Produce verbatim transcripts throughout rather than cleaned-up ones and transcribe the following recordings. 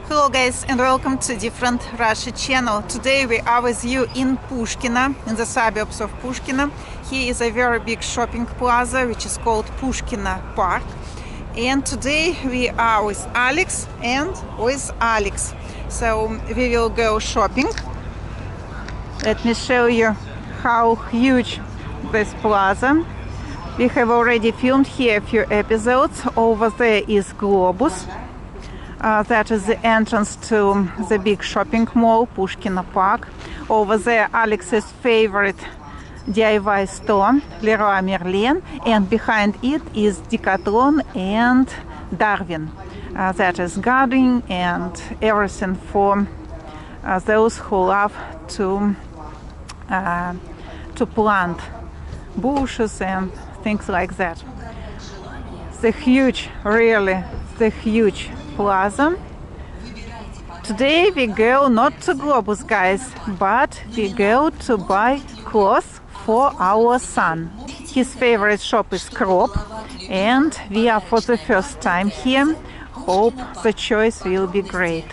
Hello guys and welcome to Different Russia channel. Today we are with you in Pushkino, in the suburbs of Pushkino. Here is a very big shopping plaza which is called Pushkino Park. And today we are with Alex and with Alex. So we will go shopping. Let me show you how huge this plaza. We have already filmed here a few episodes. Over there is Globus. Uh, that is the entrance to the big shopping mall, Pushkino Park. Over there, Alex's favorite D I Y store, Leroy Merlin, and behind it is Decathlon and Darwin. Uh, that is gardening and everything for uh, those who love to uh, to plant bushes and things like that. The huge, really, the huge plaza. Today we go not to Globus, guys, but we go to buy clothes for our son. His favorite shop is Crop, and we are for the first time here. Hope the choice will be great.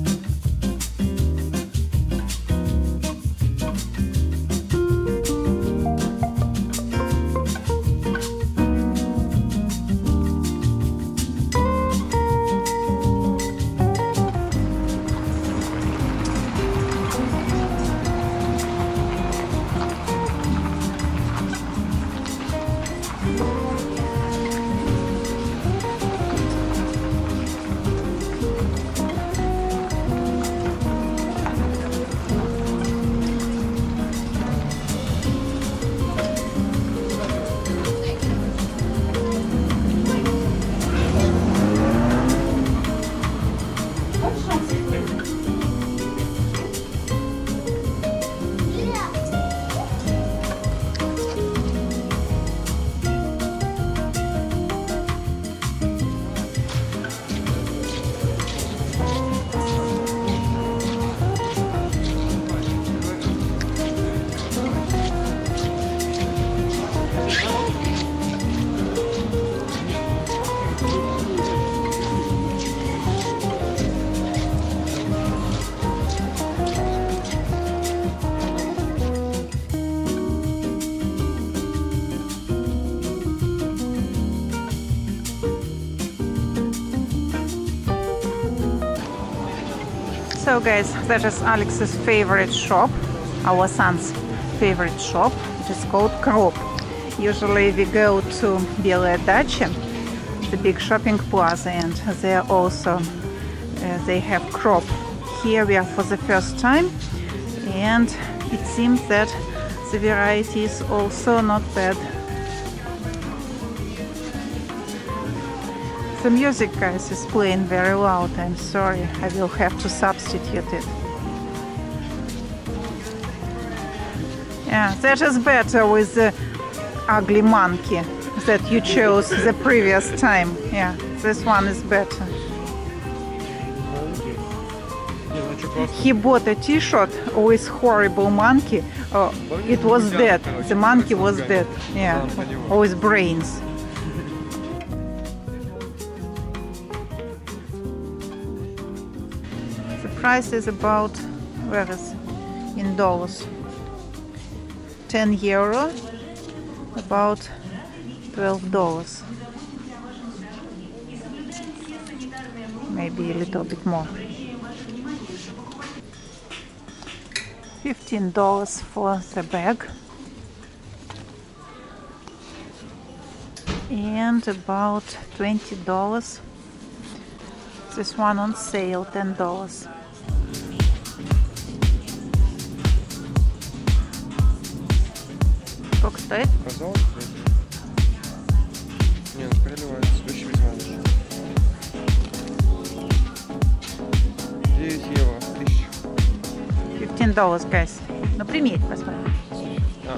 So guys, that is Alex's favorite shop, our son's favorite shop. It is called Crop. Usually we go to Belaya Dacha, the big shopping plaza, and there also uh, they have Crop. Here we are for the first time, and it seems that the variety is also not bad. The music, guys, is playing very loud. I'm sorry, I will have to substitute it. Yeah, that is better with the ugly monkey that you chose the previous time. Yeah, this one is better. He bought a t-shirt with horrible monkey. Oh, it was dead. The monkey was dead. Yeah, with brains. Price is about, where is in dollars, ten euro, about twelve dollars, maybe a little bit more. Fifteen dollars for the bag, and about twenty dollars. This one on sale, ten dollars. Сколько стоит? Казалось, не, ну переливается, выше возьму. девять евро, тысяча. fifteen dollars, guys. Ну примерь, посмотрим. А.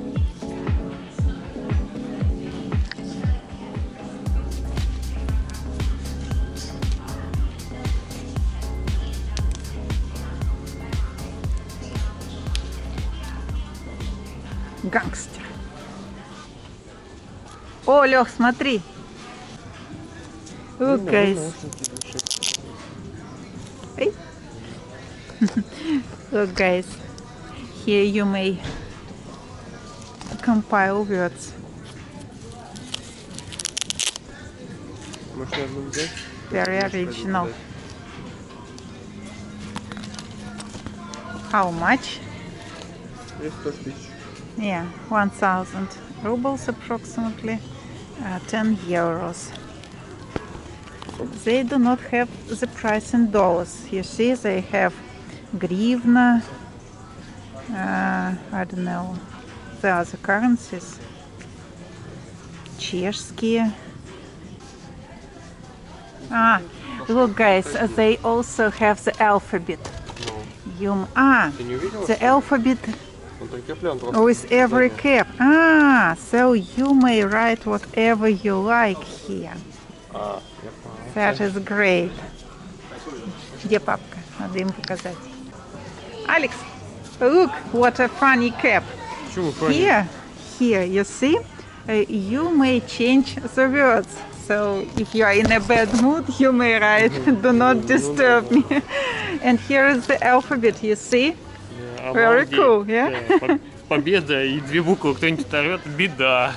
Гангстер. О, Лех, смотри. О, guys. Look, guys, here you may compile words. Может, я одну взять? Very Может, пойду original. гулять. How much? Здесь сто тысяч. Yeah, one thousand rubles approximately, uh, ten euros. They do not have the price in dollars. You see, they have grivna, uh, I don't know, the other currencies. Чешские. Ah, look, guys, they also have the alphabet. Ну, You, ah, ты не увидела? the alphabet Он прикреплен просто. with every сзади. cap. Ah, so you may write whatever you like here. А, я понял. That is great. Где папка? Надо им показать. Alex, look, what a funny cap. Почему funny? Here, here, you see, uh, you may change the words. So if you are in a bad mood, you may write, do not disturb me. And here is the alphabet, you see? Very Обалдеть. cool, yeah? Да, по- Победа и две буквы кто-нибудь оторвет, беда.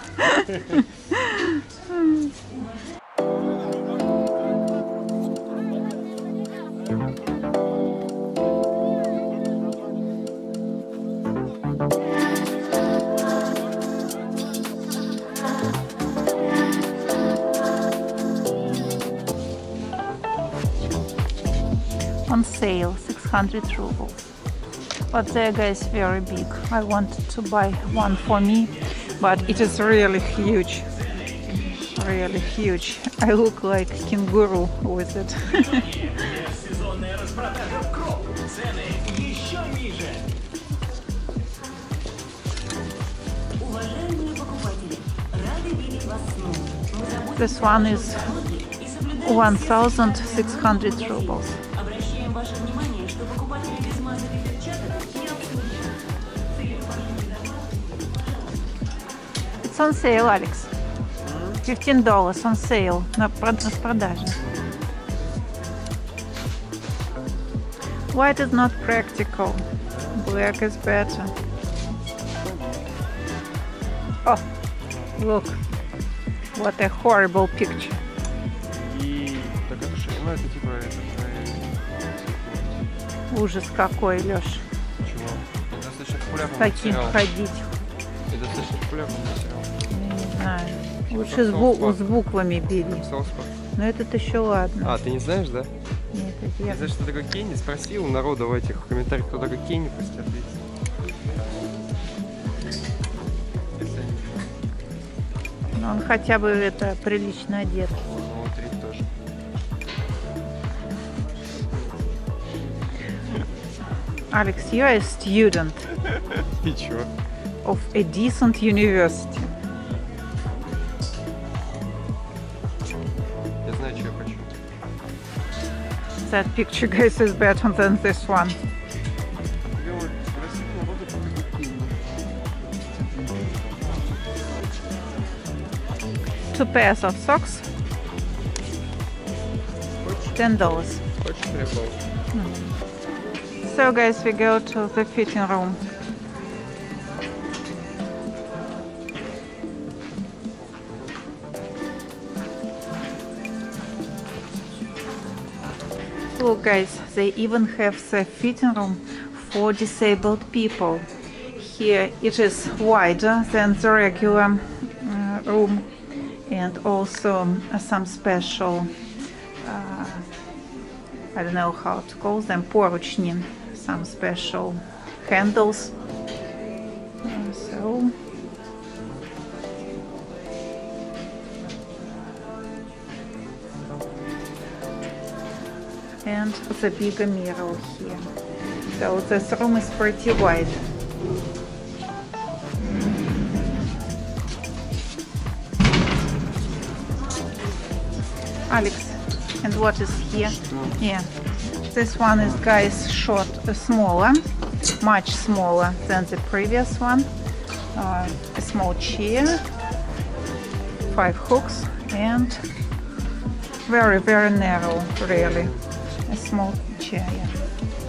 On sale, six hundred rubles. But the guy is very big. I wanted to buy one for me, but it is really huge. Really huge. I look like kangaroo with it. This one is one thousand six hundred rubles. It's on sale, Alex. Fifteen dollars on sale. На прод- с продажи. White is not practical. Black is better. Oh, look. What a horrible picture. И так это что? Ну, это типа это. э, Ужас какой, Лёш. Чего? Это достаточно популярный Таким материал. ходить. Это достаточно популярный материал. Я не знаю. Лучше как с, бу- соус-пак. с буквами бери. Соус-пак. Но этот еще ладно. А, ты не знаешь, да? Нет, это Не я... знаешь, что такое Кенни? Спросил у народа в этих в комментариях, кто такой Кенни, пусть ответит. Если они знают. Но он хотя бы это прилично одет. Ну, вот Рик тоже. Alex, you are a student И чё? of a decent university. Я знаю, что я хочу. That picture, guys, is better than this one. Я вот спросил народа, кто такой Кенни. Two pairs of socks, ten dollars. Хочешь прикол? So, guys, we go to the fitting room. Look, guys, they even have the fitting room for disabled people. Here it is wider than the regular uh, room, and also uh, some special, uh, I don't know how to call them, поручни, some special handles. Uh, so and the bigger mirror here. So this room is pretty wide. Alex, and what is here? Yeah, this one is, guys, short, uh, smaller, much smaller than the previous one. Uh, a small chair, five hooks, and very, very narrow, really. A small chair, yeah.